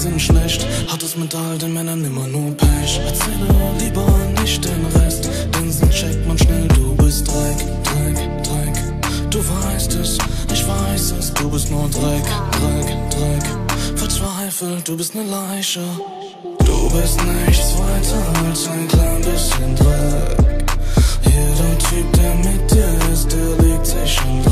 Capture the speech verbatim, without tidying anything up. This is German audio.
sind schlecht, hat es mit all den Männern immer nur Pech. Erzähle lieber nicht den Rest, denn sonst checkt man schnell, du bist Dreck, Dreck, Dreck. Du weißt es, ich weiß es, du bist nur Dreck, Dreck, Dreck. Verzweifelt, du bist ne Leiche. Du bist nichts weiter als ein klein bisschen Dreck. Jeder Typ, der mit dir ist, der legt sich schon